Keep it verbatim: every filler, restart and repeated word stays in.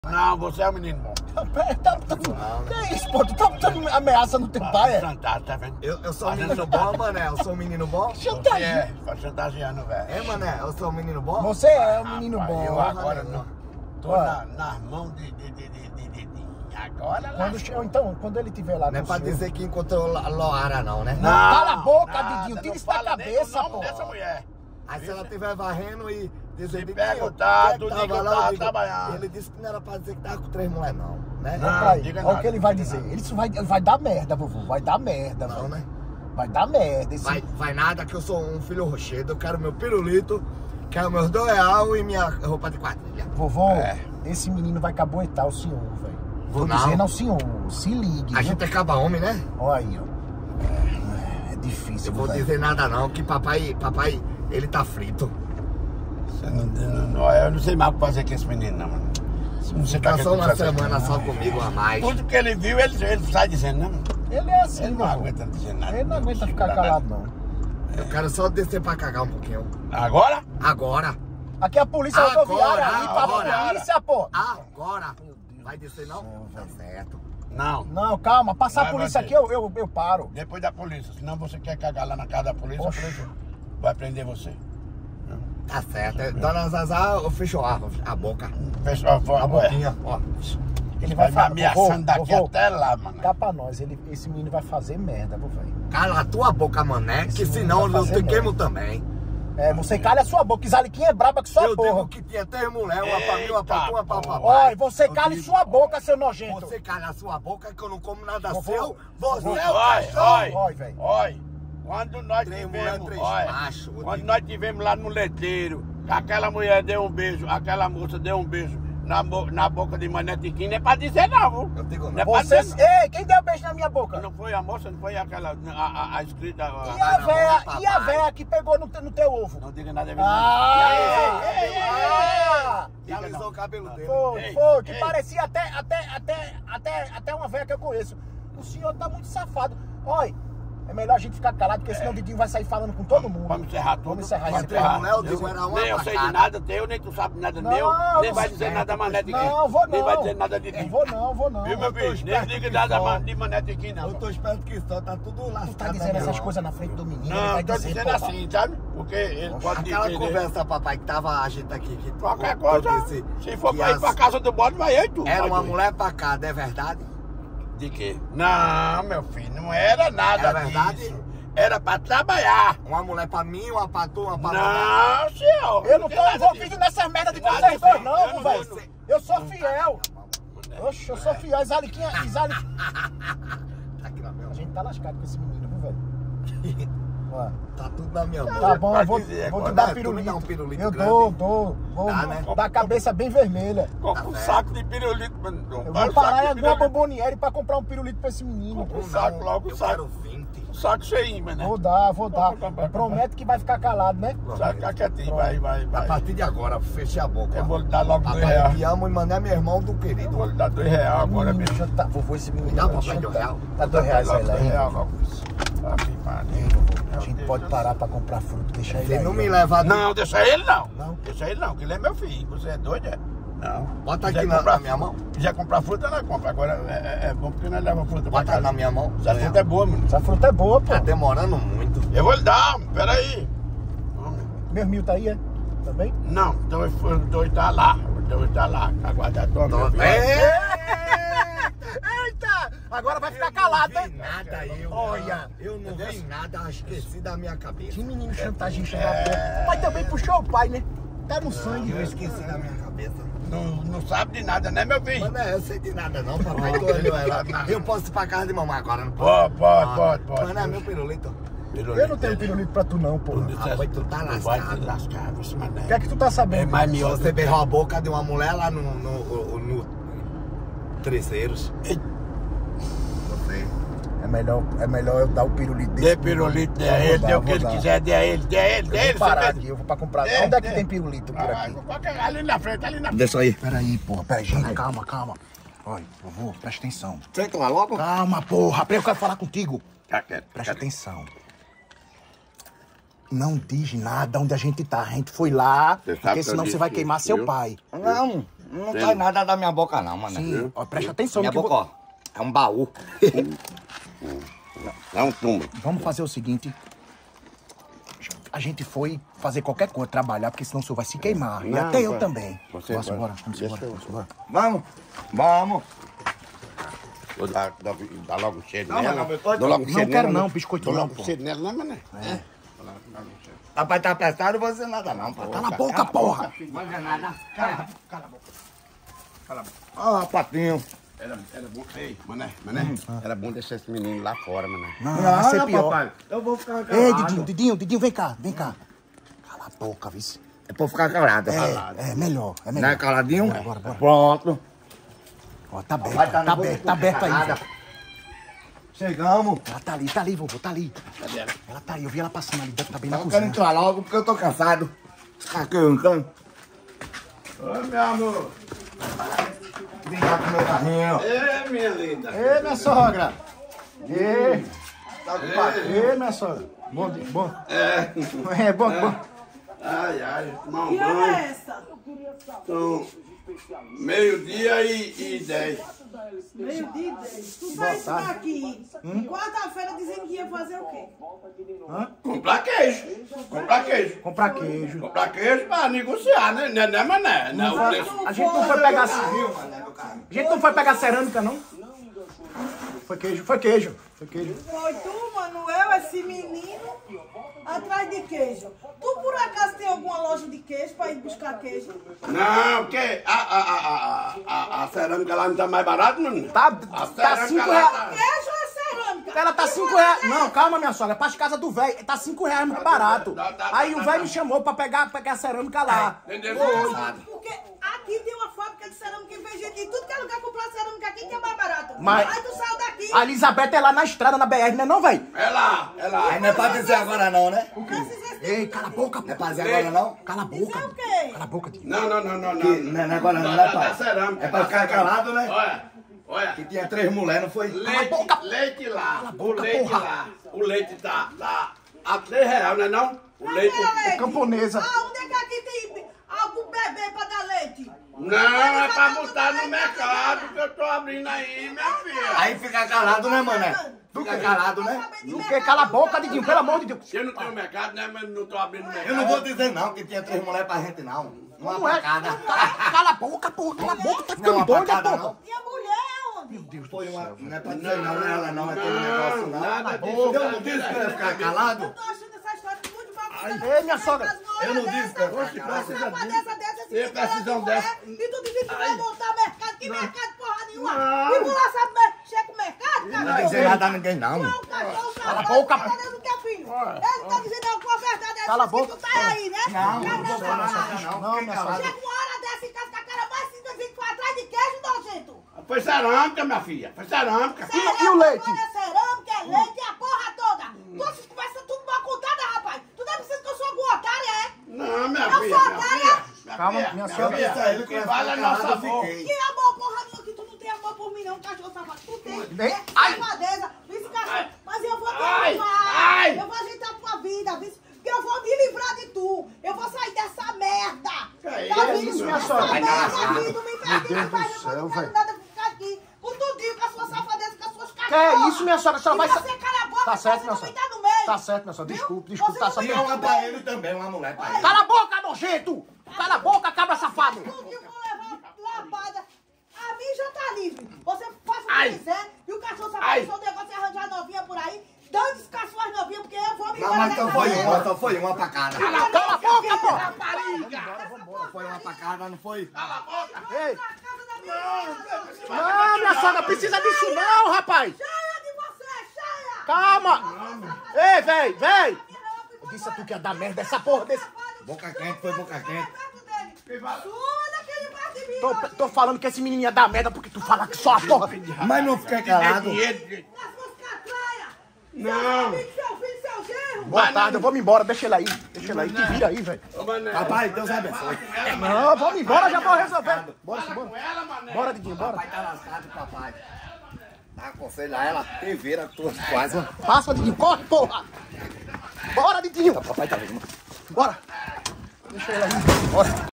Não, você é um menino bom. Tá, tá, que é isso, pô? Tu tá, tá ameaçando teu pai, é? Chantagem, tá vendo? Eu, eu sou um menino bom, mané? Eu sou um menino bom? Você é, tá chantageando, velho. É, mané? Eu sou um menino bom? Você é um menino Rapaz, bom. eu agora não. Tô Olha. na, nas mãos de, de, de, de, de, de, de. Agora lá. Quando, che- então, quando ele estiver lá Não é com o pra senhor- dizer que encontrou Lo- Loara, não, né? Não, cala a boca, nada, Didinho. Tira não isso da fala nem cabeça, o nome pô. dessa mulher. Aí se ela estiver varrendo e dizer Se Didinho, perguntar, quem é tu que diga que tava lá, tava eu digo, trabalhando. Ele disse que não era pra dizer que tava com três mulheres, não. Né? Não. Olha aí, diga olha o nada, que ele vai diga dizer. nada. Ele isso vai, vai dar merda, vovô. Vai dar merda, Não, velho. né? Vai dar merda. Esse... Vai, vai nada que eu sou um filho rochedo, eu quero meu pirulito, quero meus dois real e minha roupa de quadrilha. Vovô, É. esse menino vai caboetar o senhor, velho. Vou Tô não. dizendo ao senhor, se ligue. A viu? gente acaba homem, né? Olha aí, ó. É, é difícil, Eu vou velho. dizer nada não, que papai, papai, ele tá frito. Você não, não, não, eu não sei mais o que fazer com esse menino, não, mano. Não sei Ficar pra que só tu uma faz isso. semana só comigo a mais. Tudo que ele viu, ele, ele sai dizendo, não. Ele é assim, Ele não vovô. aguenta dizer nada. Ele não aguenta ficar calado, não. Eu quero só descer pra cagar um pouquinho. Agora? Agora, Aqui é a polícia Agora, rodoviária, aí pra agora. polícia, pô. agora. Vai descer não? Tá certo. Não. Não, calma, passar a Vai, polícia vai aqui, eu, eu, eu paro. Depois da polícia. Senão você quer cagar lá na casa da polícia, Oxe. a polícia vai prender você. Tá certo. Dona Zazá, eu fecho a, a boca. Pessoal, A vai, boquinha, ó. Ele vai vai, me falar, vovô, ameaçando daqui vovô, até lá, mano. cá pra nós, ele, esse menino vai fazer merda, vô, velho. Cala a tua boca, mané, que Esse senão menino vai eu te fazer queimo também. É, você calha a sua boca, Isaliquinha é braba que só Eu porra. digo que tinha três mulheres, uma pra mim, uma pra Eita, tu, uma pra papai. Olha, você Eu cale digo, sua boca, seu nojento. Você cala a sua boca que eu não como nada Vovô, seu. Você vovô, é o Oi, cachorro. oi, Oi, velho. oi. Quando nós Três mulher, tivemos, três olha, macho, eu quando digo. nós tivemos lá no leiteiro, que aquela mulher deu um beijo, aquela moça deu um beijo na, bo- na boca de Mané Tiquinho, não é pra dizer não, viu? Eu digo Não não. é pra Você... dizer não. Ei, quem deu beijo na minha boca? Não foi a moça, não foi aquela, a, a, a escrita. a- E a não, véia, papai. e a véia que pegou no, te- no teu ovo? Não diga nada a Ah, ver. Ei, ei, ei, ei, ah, E alisou o cabelo dele. Foi, Ei, foi, que ei. parecia até, até, até, até, até uma véia que eu conheço. O senhor tá muito safado. Olha, é melhor a gente ficar calado, porque senão o Didinho vai sair falando com todo mundo. Vamos encerrar tudo. Vamos encerrar Vamos esse três papo. mulheres, eu digo, era uma Nem eu sei de facada. nada teu, nem tu sabe nada Não, meu, nem não vai sei. dizer nada Mané Tiquinho. Não, vou não. Nem vai dizer nada de ti. Não vou não, vou não. Viu, meu Eu tô bicho? Nem esperto diga que nada só. ma- de Mané Tiquinho, não. Eu tô esperto que só, tá tudo lascado. Tu tá na dizendo minha essas mão. coisas na frente do menino, ele Não, vai tô dizer, dizendo porra. assim, sabe? Porque ele pode Aquela dizer. conversa, papai, que tava a gente aqui. Que Qualquer eu coisa, disse se for que pra ir as- pra casa do bode, vai eu e tu. Era vai uma tu. mulher pra cá, não é verdade? De quê? Não, meu filho, não era nada É verdade? disso. Era pra trabalhar. Uma mulher pra mim, uma pra tu, uma pra papai. Não, senhor. Eu não tem tô nada envolvido disso. nessas merdas de Nada vocês disso. dois, não, Eu não velho. vou, não. Eu sou fiel. Oxe, eu sou fiel. Isaliquinha, Isaliquinha. Tá aqui na minha A mão. gente tá lascado com esse menino, viu, velho? Ó, Tá tudo na minha mão. tá bom, eu vou, dizer vou te agora, dar né? Tu me pirulito. dá um pirulito Eu grande? dou, dou. Vou Dá, né? dar a cabeça bem vermelha. Com um saco de pirulito, mano. Eu Vai vou o parar em saco de alguma pirulito. bomboniere pra comprar um pirulito pra esse menino. Um saco logo, eu um saco. quero vinte. Um saco cheinho, mano. Vou dar, vou dar. Vai, vai, vai, Prometo que vai ficar calado, né? Saco fica quietinho, vai, vai, A vai. partir de agora, fechei a boca. Eu vou lhe dar logo dois Papai, eu reais. te amo e mandar meu irmão do Eu querido. vou lhe dar dois reais agora Menino, mesmo. chanta- Vovô, esse menino. Me dá, vai papai, chantar. dois reais. Dá dois reais aí, Dois lá, hein? reais logo. Ave Maria. Ei, vovô, a gente pode parar pra comprar fruto, deixar ele Você aí. não ó. me leva... Não, deixa ele não. Não? Deixa ele não, que ele é meu filho. Você é doido, é? Não. Bota Quiser aqui na, comprar na minha mão. fruta- Quiser comprar fruta, nós compra. Agora é, é- é bom porque nós levamos fruta pra Bota casa. na minha mão. Essa fruta é boa, mano. Essa fruta é boa, pô. Tá demorando muito. Eu vou lhe dar, peraí. Meus mil tá aí, é? Tá bem? Não, dois, dois tá lá. Dois tá lá. Aguarda a tua, meu filho. Eita! Agora vai ficar calado, Eu não vi hein? nada, eu. Olha. Eu não vi nada, esqueci da minha cabeça. Que menino chantagista da porra. O pai também puxou o pai, né? Tá no sangue. Eu esqueci da minha cabeça. Não, não sabe de nada, né, meu filho? Mas não, eu sei de nada não, papai. Tu olhou ela. Eu posso ir pra casa de mamãe agora, não Pode, pode, pode, pode. Mas não é meu pirulito. Eu não tenho pirulito pra tu não, pô. Tu O disseste- Rapaz, tu tá tu vai te lascado. lascar, esse mané. que é que tu tá sabendo? É mais Se miúdo. você beijou a boca de uma mulher lá no... no, no, no Terceiros. Ei, Você... É melhor, é melhor eu dar o pirulito dele. Dê pirulito, dê a Eu vou ele, dar, dê o eu que vou ele dar. quiser, dê a ele, dê a ele, dê a Eu ele. vou parar você aqui, eu vou pra comprar. Dê, Onde é que dê. tem pirulito por Ah, aqui? qualquer- ali na frente, ali na frente. Deixa aí. Peraí, porra, peraí, gente, calma, calma. Olha, vovô, presta atenção. Senta lá logo. Calma, porra, peraí, eu quero falar contigo. Tá quieto, Presta tá quieto. atenção. Não diz nada onde a gente tá. A gente foi lá, Você sabe porque que eu senão você disse vai isso, queimar seu viu? pai. Não. Não sai nada da minha boca não, mano. Sim, ó, presta atenção Minha no que boca, vo- ó, é um baú. É um túmulo. Vamos fazer o seguinte. A gente foi fazer qualquer coisa, trabalhar, porque senão o senhor vai se queimar. E Não, até eu vai. também. Você Vamos vai. embora, vamos Deixa embora, eu- vamos embora. Vamos, vamos. Vou dar, dar, dar logo o cheiro Não, nela. não, biscoito Dou logo o não. cheiro Não quero nela, não, né? biscoito Dou não, logo pô. o cheiro nela, né, mané? É. Rapaz, tá apressado, não vou dizer nada não, pô. Cala a boca, porra! Não vai dizer nada. Cala, Cala a boca. Cala a boca. Ó, patinho. Era, era bom. Ei, mané, mané. Era bom deixar esse menino lá fora, mané. Não, vai ser pior. papai. Eu vou ficar calado. Ei, Didinho, Didinho, Didinho, vem cá, vem cá. Cala a boca, vice. É pra eu ficar calado. É, é melhor, é Não é melhor. caladinho? Bora, bora, bora. Pronto. Ó, tá aberto, Vai, tá tá na aberto, boca, tá aberto aí. nada. velho. Chegamos. Ela tá ali, tá ali, vovô, tá ali. Cadê ela? Ela tá aí, eu vi ela passando ali dentro, tá bem na Eu quero cozinha. entrar logo porque eu tô cansado. Aqui eu canto. Oi, meu amor. Brincar com meu carrinho. Ei, minha linda. Ei, minha sogra! Ei, Tá ocupado? ei, minha sogra! Bom dia, bom. É. É, bom, bom. Ai, ai, tomar um Que hora é banho. essa? São meio-dia e, e dez. Meio-dia e dez. Tu saísse daqui quarta-feira dizendo que ia fazer o quê? Comprar queijo. Comprar queijo. Comprar queijo. Comprar queijo pra negociar, né? Né, né, mané? Não, o preço. A gente não foi pegar. A gente não foi pegar cerâmica, não? Foi queijo, foi queijo. Foi queijo. Foi tu, Manuel, esse menino, atrás de queijo. Tu por acaso tem alguma loja de queijo pra ir buscar queijo? Não, porque a, a, a, a, a, a cerâmica lá não tá mais barata, não? Tá, A tá cerâmica cinco lá reais. tá- Queijo é cerâmica. Ela tá E cinco por reais. acaso- Não, calma, minha sogra. Pra casa do velho, tá cinco reais mais barato. Tá, tá, tá, Aí o tá, velho tá. me chamou pra pegar, pegar a cerâmica lá. Entendeu? Não, porque aqui tem uma fábrica de cerâmica e vem gente de tudo que é lugar comprar cerâmica aqui que é mais barato. Mas- Aí tu saiu daqui. A Elizabeth é lá na estrada, na B R, não é não, velho? É lá, é lá. Aí não é pra dizer agora não, né? Ei, cala a boca, Não é pô. pra dizer agora não? Cala a boca. Dizer o quê? Cala a boca, Dinho. Não, não, não, não, não. Que não é agora não, Da- né, da- pai? da cerâmica. É pra da ficar cerâmica. calado, né? Olha, olha. Que tinha três mulheres, não foi? Leite, leite lá. O boca, leite porra. lá. O leite tá, tá a três reais, não é não? O leite. Leite. camponesa. Ah, onde é que aqui tem algum bebê pra dar leite? Não, é pra botar no mercado que eu tô abrindo aí, minha filha. Aí fica calado, né, mané? Fica calado, né? Do que? Cala a boca, Didinho, pelo amor de Deus. Eu não tenho mercado, né? Mas não tô abrindo mercado. Eu não vou dizer não que tinha três mulheres pra gente, não. Uma Não é? facada. Cala a boca, porra. Cala a boca, tá Não, ficando uma doida, facada, porra. não. Tinha mulher onde? Deus do Foi céu. uma... Não é pra dizer não, né? Ela não, aquele negócio não. Nada disso. Eu não disse que eu ia ficar calado. Eu tô achando essa história muito mal. Ei, minha sogra. Eu não disse que eu ia Oxe, ficar calado. precisa Uma disso. dessa, dessa, Tem precisão dessa. E tu dizia que tu vai montar mercado. Que mercado porra nenhuma? Não. E tu lá sabe mexer com mercado, Não cara? vou dizer nada a ninguém, não. Tu é um cachorro Cala a safado, boca. tá dentro do teu filho. Ele tá dizendo alguma verdade dessa Cala a que boca. tu tá aí, né? Não, Cara, não vou dessa falar cara. nada, não. Não, Fiquei minha calado. Chega uma hora dessa em casa com a cara mais cinza que foi atrás de queijo, nojento. Foi cerâmica, minha filha. Foi cerâmica. E- e o leite? É cerâmica, é leite, é a porra toda. Tu essas conversas tudo mal contada, rapaz. Tu tá pensando que eu sou alguma otária, é? Não, minha Eu filha. sou Minha otária. filha. Minha Calma, filha, minha minha senhora. filha. Eu disse a ele O que que eu ia vale é ficar nosso calado, amor. fiquei. Que amor, porra nenhuma, que tu não tem amor por mim, não, cachorro safado. Tu tem. Vem. É Ai. safadeza. Vice cachorro. Mas eu vou te Ai. levar. Ai. Eu vou ajeitar a tua vida, vice. Porque eu vou me livrar de tu. Eu vou sair dessa merda. Que é Tá isso, vendo? minha Essa sogra? merda, Vai dar vida, não me pertence Deus do mais. Eu céu, não quero velho. nada pra ficar aqui. Com tudinho, com as suas safadezas, com as suas Que cachorras. é isso, minha sogra? A senhora E vai... você cala a boca, Tá certo, você minha também sogra. tá no meio. Tá certo, minha sogra. Viu? Desculpe, desculpe, Você tá não certo. Tinha uma pra ele também, uma mulher pra ele. Cala a boca, nojento! Cala a boca, cabra safado! Tudo que eu vou levar lapada, a mim já tá livre. Você faça o Ai. que quiser e o cachorro Ai. sabe o seu negócio é arranjar novinha por aí. Dane-se cachorras novinhas, porque eu vou me Não, embora mas só dessa foi merda. uma, só foi uma facada. Cala a boca, porra! Rapariga. Foi uma facada, não foi? Cala a boca. Ei! Na casa da minha mãe. Não, minha sogra, precisa disso não, rapaz! Cheia de você, cheia! Calma! Ei, véi, véi! Eu disse a tu que ia dar merda essa porra desse... Boca quente, foi boca quente. Sua daquele perto de mim. Tô, tô falando que esse menino ia dar merda porque tu fala que só a porra... Mas não fiquei calado. Dinheiro. Nas suas catraias. Não. Seu filho, seu filho, seu genro. Boa tarde, eu vou me embora, deixa ele aí. Deixa ele aí, te vira aí, velho. Ô, mané. Rapaz, Deus abençoe. Não, vamos embora, já vou resolver. Bora, Fala com bora. ela, mané. Bora, Didinho, bora. Papai tá lascado, papai. Aconselha ela, te vira tuas quase. Passa, Didinho, corre, porra! Bora, Didinho! Papai tá vendo. Bora! Deixa ele aí. Bora.